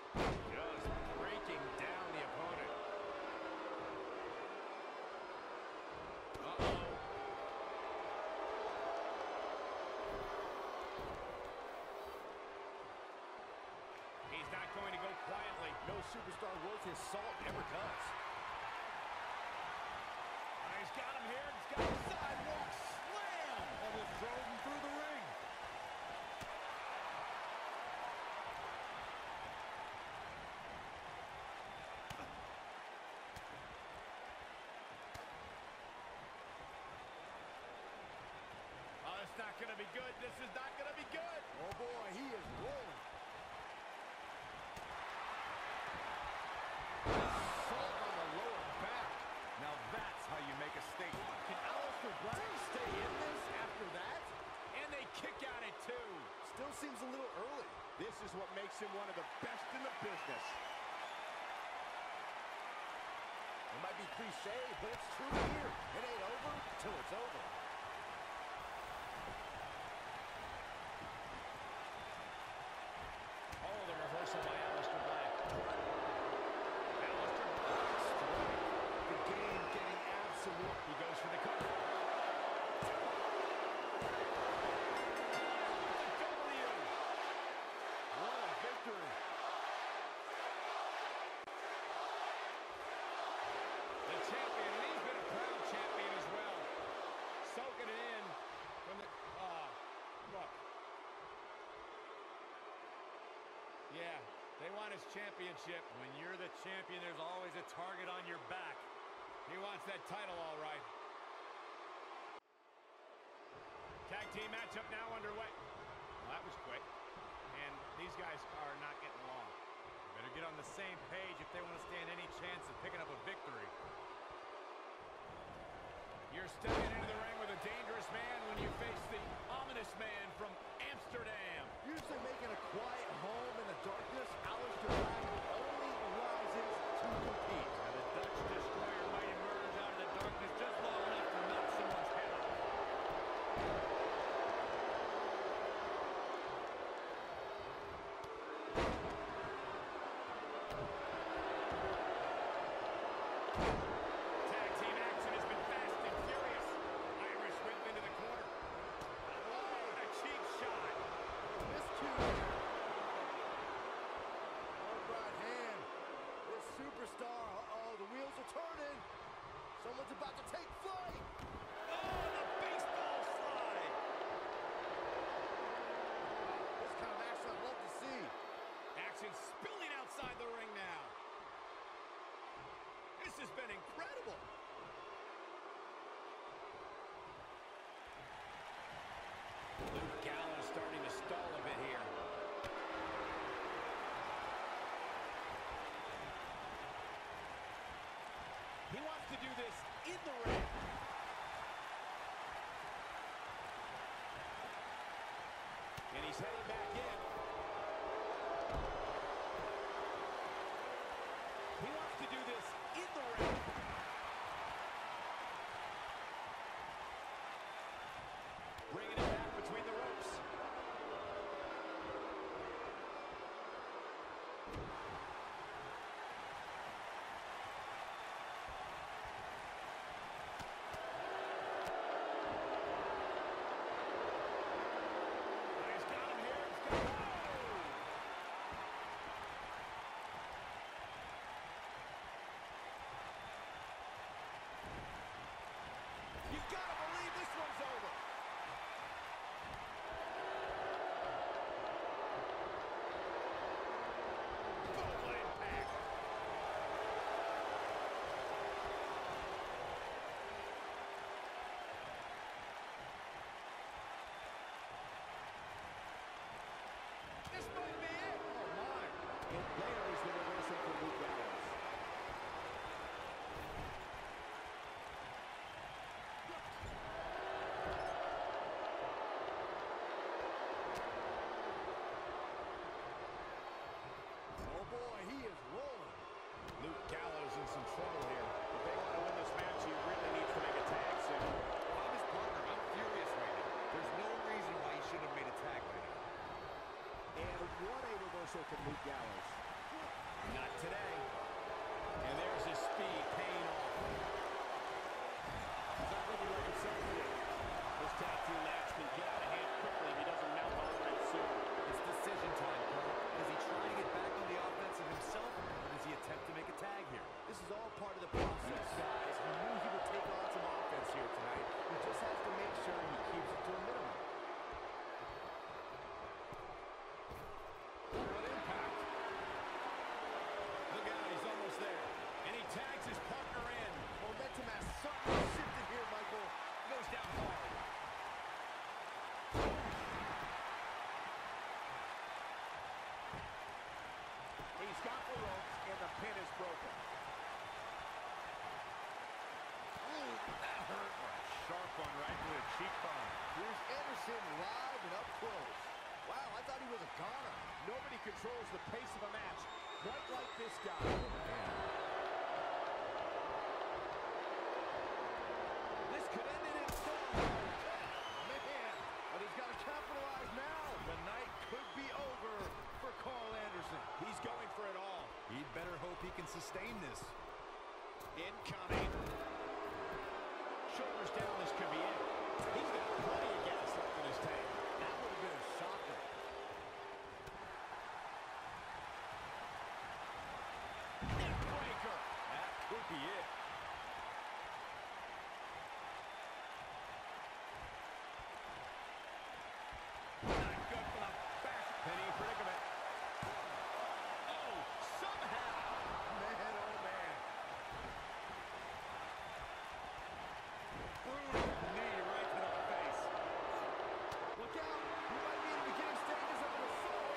Just breaking down the opponent. Uh-oh. He's not going to go quietly. No superstar worth his salt ever does. He's got him here. He's got him. Sidewalk slam. Almost drove him through the ring. Oh, it's not going to be good. This is not going to be good. Oh, boy, he is rolling. Salt on the lower back. Now that's how you make a statement. Can Aleister Black stay in this after that? And they kick out at 2. Still seems a little early. This is what makes him one of the best in the business. It might be cliche, but it's true here. It ain't over till it's over. Oh, the reversal by Aleister Black. Aleister Black strike. The game getting absolute. He goes for the cover. W. What a victory. The champion, and he's been a proud champion as well. Soaking it in from the... look. Yeah, they want his championship. When you're the champion, there's always a target on your back. He wants that title, all right. Tag team matchup now underway. Well, that was quick. And these guys are not getting along. Better get on the same page if they want to stand any chance of picking up a victory. You're stepping into the ring with a dangerous man when you face the ominous man from Amsterdam. Usually making a quiet home in the darkness, Aleister Black only rises to compete. Now the Dutch Destroyer might emerge out of the darkness just long enough to knock someone's head off. Tag team action has been fast and furious. Irish whip into the corner. Oh, and a cheap shot. Missed 2. Oh, right hand. This superstar, uh-oh, the wheels are turning. Someone's about to take flight. Oh, the baseball slide. This kind of action I'd love to see. Action spilling outside the ring now. This has been incredible. Luke Gallows starting to stall a bit here. He wants to do this in the ring. And he's heading back in. He wants to do this in the ring. Bringing it back between the ropes. He's got him here. He's got him. You gotta believe this one's over. Boom, impact. This might be it. Oh, my. And there's the reversal for Luke Gallows. Oh, boy, he is rolling. Luke Gallows in some trouble here. If they want to win this match, he really needs to make a tag soon. If I'm his partner, I'm furious right now. There's no reason why he shouldn't have made a tag by now. And what a reversal from Luke Gallows. Not today. And there's his speed paying off. He's not looking like himself here. This tag team match can get out of hand quickly if he doesn't mount on right soon. It's decision time, Cole. Is he trying to get back on the offensive himself, or does he attempt to make a tag here? This is all part of the process, guys. He knew he would take on some offense here tonight. He just has to make sure he keeps it to a minimum. What impact. Look out, he's almost there. And he tags his partner in. Momentum has certainly shifted here, Michael. Goes down hard. He's got the ropes, and the pin is broken. Ooh, that hurt. Sharp one right to the cheekbone. Here's Anderson live and up close. Wow, I thought he was a goner. Nobody controls the pace of a match quite like this guy. This could end it in style. Man, but he's got to capitalize now. The night could be over for Carl Anderson. He's going for it all. He'd better hope he can sustain this. Incoming. Shoulders down, this could be it. He's got plenty of gas left in his tank. That would have been a shocker. Neckbreaker. That could be it. Not good for the back. Penny predicament. Oh, somehow. Man, oh man. Brutal knee right to the face. Look out. He might be in the beginning stages of an assault.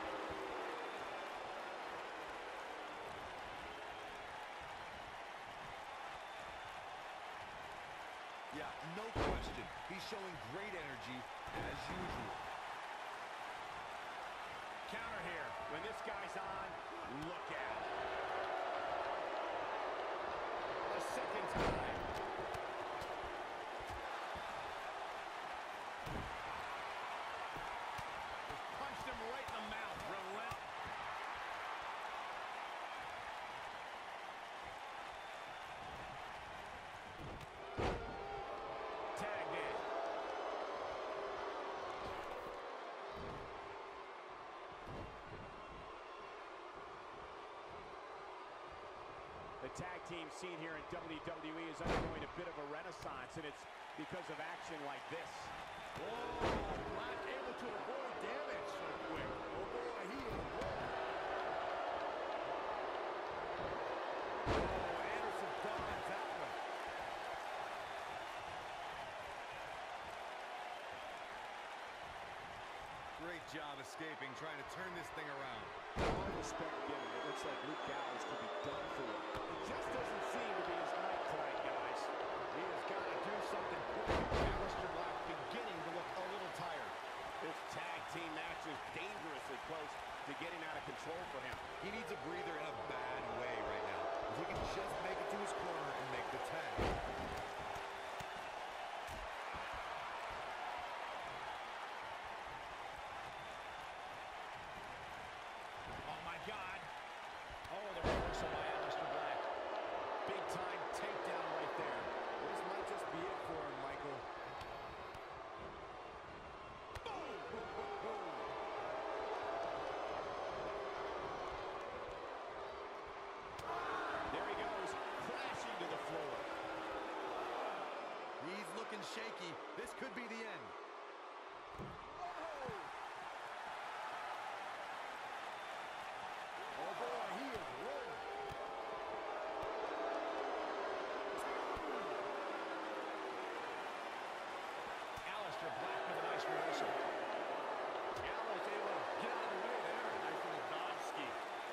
Yeah, no question. He's showing great energy as usual. Counter here. When this guy's on, look out. A second time. Punched him right in the mouth. Relent. Tagged in. The tag team scene here in WWE is undergoing a bit of a renaissance, and it's because of action like this. Whoa, Black able to avoid damage so quick. Oh boy, he is rolling. Oh, Anderson dodged that one. Great job escaping, trying to turn this thing around. All respect given, it looks like Luke Gallows could be done for. It just doesn't seem to be his night tonight, guys. He has got to do something quick. Aleister Black beginning to look a little tired. This tag team match is dangerously close to getting out of control for him. He needs a breather in a bad way right now. If he can just make it to his corner and make the tag. Oh, my God. Oh, the reversal by Aleister Black. Big time takedown right there. This might just be it for him, Michael. There he goes, crashing to the floor. He's looking shaky. This could be the end. Oh boy, he is rolling. Aleister Black with a nice reversal. Gallows able to get out of the way there. Nice little dodge scheme.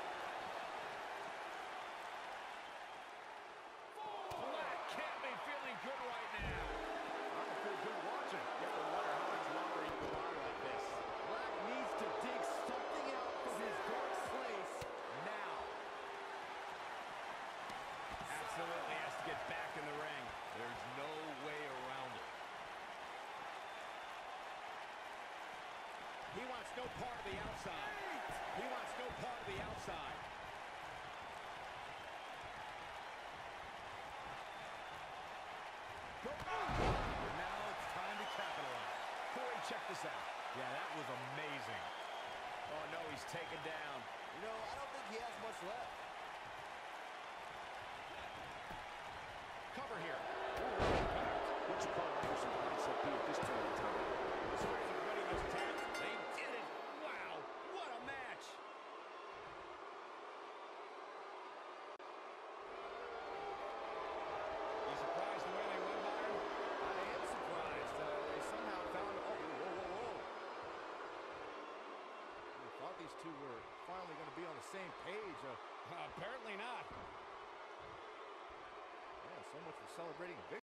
Black can't be feeling good right now. I don't feel good watching. You have to wonder how much longer he can go on like this. Black needs to dig something out from his dark place now. Absolutely has to get back in the ring. There's no way around it. He wants no part of the outside. He wants no part of the outside. check this out. Yeah, that was amazing. Oh, no, he's taken down. You know, I don't think he has much left. Cover here. What's Carl Anderson's mindset be at this point in time? The Spurs are winning this tag. They did it. Wow, what a match. You surprised the way they won, Byron? I am surprised. They somehow found... Oh, whoa. I thought these two were finally going to be on the same page. Apparently not. Yeah, so much for celebrating victory.